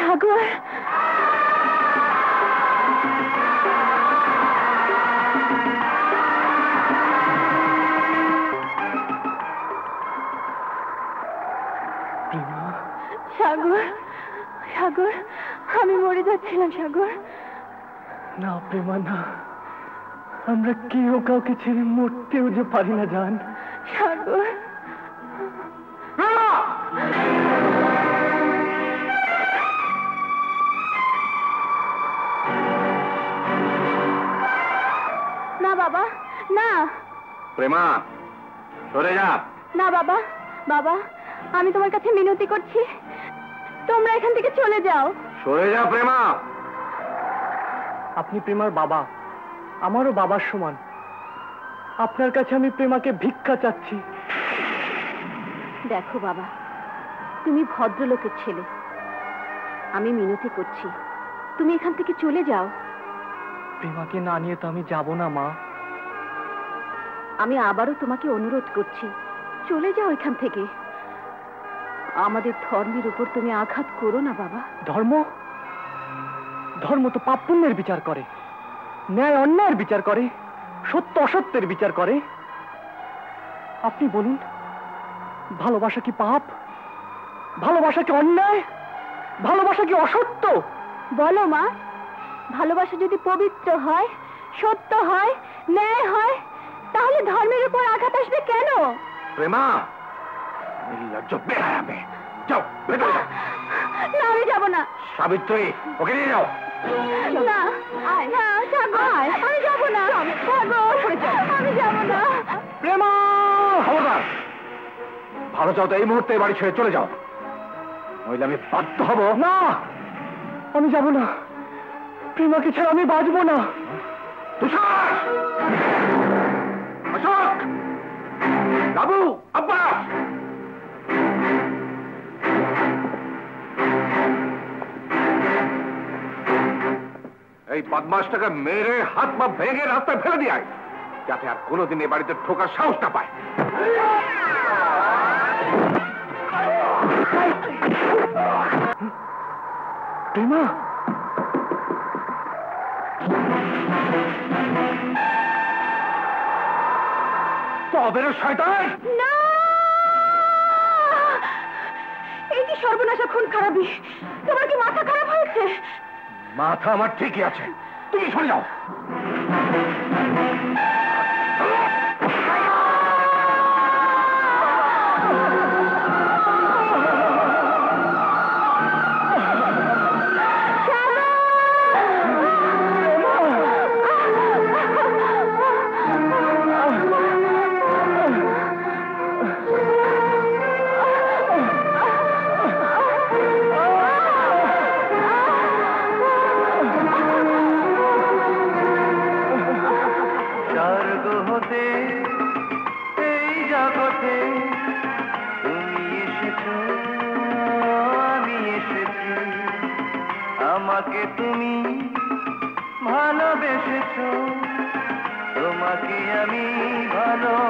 সাগর, সাগর, সাগর, আমি মরে যাচ্ছিলাম সাগর। না প্রেমা না, আমরা কেউ কাউকে ছেড়ে মরতেও যে পারি না জান। সাগর, না বাবা না। প্রেমা সরে যা। না বাবা, বাবা আমি তোমার কাছে মিনতি করছি, তোমরা এখান থেকে চলে যাও। সরে যা প্রেমা। আপনি প্রেমার বাবা, আমারও বাবার সমান। আপনার কাছে আমি প্রেমাকে ভিক্ষা চাচ্ছি। দেখো বাবা, তুমি ভদ্রলোকের ছেলে, আমি মিনতি করছি তুমি এখান থেকে চলে যাও। প্রেমাকে না নিয়ে তো আমি যাব না মা। আমি আবারও তোমাকে অনুরোধ করছি, চলে যাও এখান থেকে। আমাদের ধর্মের উপর তুমি আঘাত করো না বাবা। ধর্ম? ধর্ম তো পাপ পুণ্যের বিচার করে, ন্যায় অন্যায়ের বিচার করে, সত্য অসত্যের বিচার করে। আপনি বলুন, ভালোবাসা কি পাপ? ভালোবাসা কি অন্যায়? ভালোবাসা কি অসত্য? বলো মা, ভালোবাসা যদি পবিত্র হয়, সত্য হয়, ন্যায় হয়, তাহলে ধর্মের উপর আঘাত আসবে কেন? প্রেমা নির্লজ্জ বেহায়াবে, যাও ভেতরে যাও। না আমি যাব না। সাবিত্রী ওকে নিয়ে যাও। না না সাগর, আমি যাব না। সাগর, আমি যাব না। প্রেমা! খবরদার, ভালো চাও তো এই মুহূর্তে বাড়ি ছেড়ে চলে যাও, নইলে আমি বাধ্য হব। না, আমি যাব না। প্রেমাকে ছাড়া আমি বাঁচবো না। তুষার, অশোক, বাবু, আব্বা, এই বদমাশটাকে মেরে হাত পা ভেঙে রাস্তায় ফেলে দিয়ে আয়, যাতে আর কোনোদিন এ বাড়িতে ঢোকার সাহস না পায়। প্রেমা! তবে শয়তান! না, এই কি সর্বনাশা, খুন খারাপি! তোমার কি মাথা খারাপ হয়েছে? মাথা আমার ঠিকই আছে, তুমি সরে যাও। আমাকে তুমি ভালোবেসেছো, তোমাকে আমি ভালো